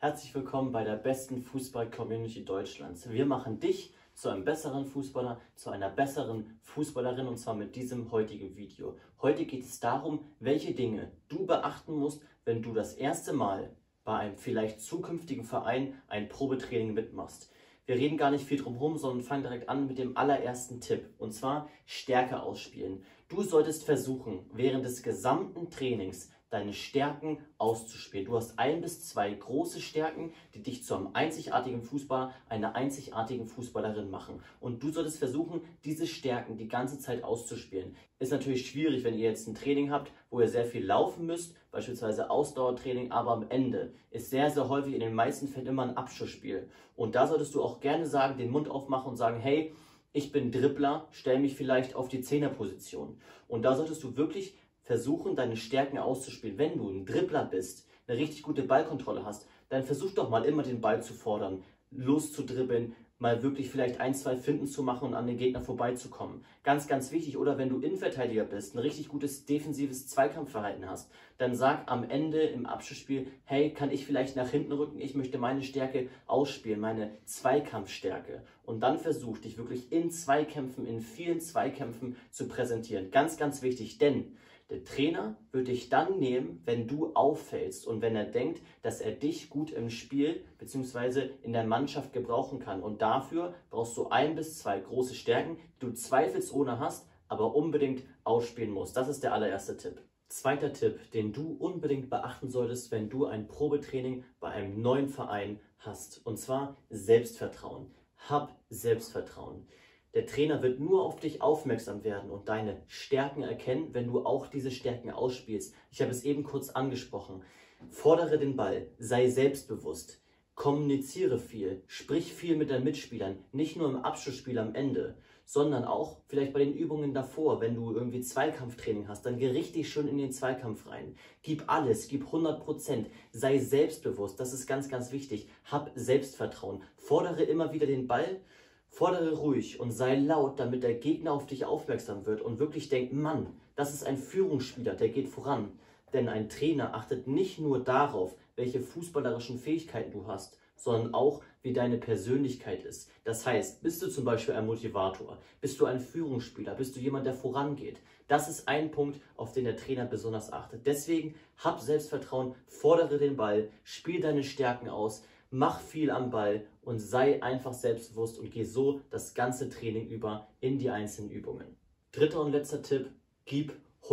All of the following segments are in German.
Herzlich willkommen bei der besten Fußball-Community Deutschlands. Wir machen dich zu einem besseren Fußballer, zu einer besseren Fußballerin, und zwar mit diesem heutigen Video. Heute geht es darum, welche Dinge du beachten musst, wenn du das erste Mal bei einem vielleicht zukünftigen Verein ein Probetraining mitmachst. Wir reden gar nicht viel drum herum, sondern fangen direkt an mit dem allerersten Tipp, und zwar Stärke ausspielen. Du solltest versuchen, während des gesamten Trainings deine Stärken auszuspielen. Du hast 1 bis 2 große Stärken, die dich zu einem einzigartigen Fußballer, einer einzigartigen Fußballerin machen. Und du solltest versuchen, diese Stärken die ganze Zeit auszuspielen. Ist natürlich schwierig, wenn ihr jetzt ein Training habt, wo ihr sehr viel laufen müsst, beispielsweise Ausdauertraining, aber am Ende ist sehr, sehr häufig in den meisten Fällen immer ein Abschlussspiel. Und da solltest du auch gerne sagen, den Mund aufmachen und sagen, hey, ich bin Dribbler, stell mich vielleicht auf die Zehnerposition. Und da solltest du wirklich versuchen, deine Stärken auszuspielen. Wenn du ein Dribbler bist, eine richtig gute Ballkontrolle hast, dann versuch doch mal immer den Ball zu fordern, loszudribbeln, mal wirklich vielleicht 1, 2 Finten zu machen und an den Gegner vorbeizukommen. Ganz, ganz wichtig. Oder wenn du Innenverteidiger bist, ein richtig gutes defensives Zweikampfverhalten hast, dann sag am Ende im Abschlussspiel, hey, kann ich vielleicht nach hinten rücken? Ich möchte meine Stärke ausspielen, meine Zweikampfstärke. Und dann versuch dich wirklich in Zweikämpfen, in vielen Zweikämpfen zu präsentieren. Ganz, ganz wichtig, denn der Trainer wird dich dann nehmen, wenn du auffällst und wenn er denkt, dass er dich gut im Spiel bzw. in der Mannschaft gebrauchen kann. Und dafür brauchst du 1 bis 2 große Stärken, die du zweifelsohne hast, aber unbedingt ausspielen musst. Das ist der allererste Tipp. Zweiter Tipp, den du unbedingt beachten solltest, wenn du ein Probetraining bei einem neuen Verein hast. Und zwar Selbstvertrauen. Hab Selbstvertrauen. Der Trainer wird nur auf dich aufmerksam werden und deine Stärken erkennen, wenn du auch diese Stärken ausspielst. Ich habe es eben kurz angesprochen. Fordere den Ball, sei selbstbewusst, kommuniziere viel, sprich viel mit deinen Mitspielern, nicht nur im Abschlussspiel am Ende, sondern auch vielleicht bei den Übungen davor. Wenn du irgendwie Zweikampftraining hast, dann geh richtig schön in den Zweikampf rein. Gib alles, gib 100%, sei selbstbewusst, das ist ganz, ganz wichtig. Hab Selbstvertrauen, fordere immer wieder den Ball. Fordere ruhig und sei laut, damit der Gegner auf dich aufmerksam wird und wirklich denkt, Mann, das ist ein Führungsspieler, der geht voran. Denn ein Trainer achtet nicht nur darauf, welche fußballerischen Fähigkeiten du hast, sondern auch, wie deine Persönlichkeit ist. Das heißt, bist du zum Beispiel ein Motivator, bist du ein Führungsspieler, bist du jemand, der vorangeht. Das ist ein Punkt, auf den der Trainer besonders achtet. Deswegen hab Selbstvertrauen, fordere den Ball, spiel deine Stärken aus, mach viel am Ball und sei einfach selbstbewusst und geh so das ganze Training über in die einzelnen Übungen. Dritter und letzter Tipp, gib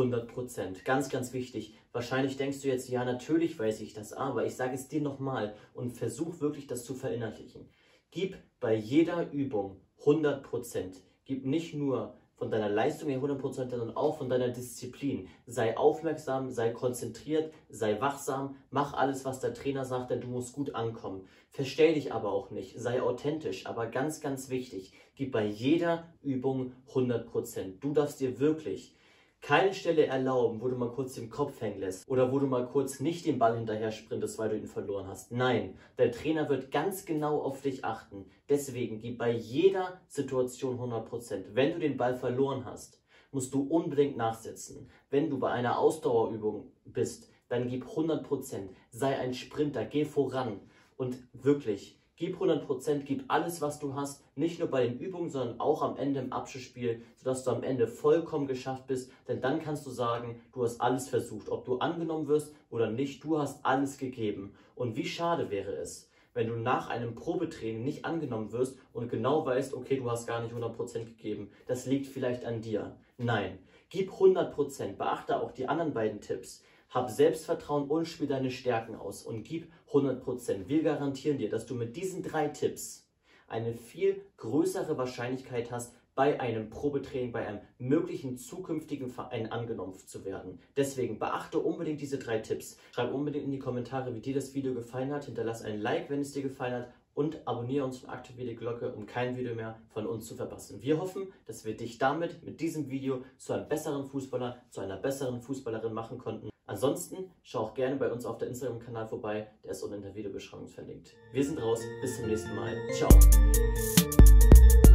100%. Ganz, ganz wichtig. Wahrscheinlich denkst du jetzt, ja, natürlich weiß ich das, aber ich sage es dir nochmal und versuch wirklich, das zu verinnerlichen. Gib bei jeder Übung 100%. Gib nicht nur von deiner Leistung her 100%, sondern auch von deiner Disziplin. Sei aufmerksam, sei konzentriert, sei wachsam, mach alles, was der Trainer sagt, denn du musst gut ankommen. Verstell dich aber auch nicht, sei authentisch, aber ganz, ganz wichtig, gib bei jeder Übung 100%. Du darfst dir wirklich keine Stelle erlauben, wo du mal kurz den Kopf hängen lässt oder wo du mal kurz nicht den Ball hinterher sprintest, weil du ihn verloren hast. Nein, der Trainer wird ganz genau auf dich achten. Deswegen gib bei jeder Situation 100%. Wenn du den Ball verloren hast, musst du unbedingt nachsetzen. Wenn du bei einer Ausdauerübung bist, dann gib 100%. Sei ein Sprinter, geh voran und wirklich, gib 100%, gib alles, was du hast, nicht nur bei den Übungen, sondern auch am Ende im Abschlussspiel, sodass du am Ende vollkommen geschafft bist, denn dann kannst du sagen, du hast alles versucht, ob du angenommen wirst oder nicht, du hast alles gegeben. Und wie schade wäre es, wenn du nach einem Probetraining nicht angenommen wirst und genau weißt, okay, du hast gar nicht 100% gegeben, das liegt vielleicht an dir. Nein, gib 100%, beachte auch die anderen beiden Tipps. Hab Selbstvertrauen und spiel deine Stärken aus und gib 100%. Wir garantieren dir, dass du mit diesen 3 Tipps eine viel größere Wahrscheinlichkeit hast, bei einem Probetraining, bei einem möglichen zukünftigen Verein angenommen zu werden. Deswegen beachte unbedingt diese 3 Tipps. Schreib unbedingt in die Kommentare, wie dir das Video gefallen hat. Hinterlass ein Like, wenn es dir gefallen hat. Und abonniere uns und aktiviere die Glocke, um kein Video mehr von uns zu verpassen. Wir hoffen, dass wir dich damit, mit diesem Video, zu einem besseren Fußballer, zu einer besseren Fußballerin machen konnten. Ansonsten schau auch gerne bei uns auf der Instagram-Kanal vorbei, der ist unten in der Videobeschreibung verlinkt. Wir sind raus, bis zum nächsten Mal. Ciao!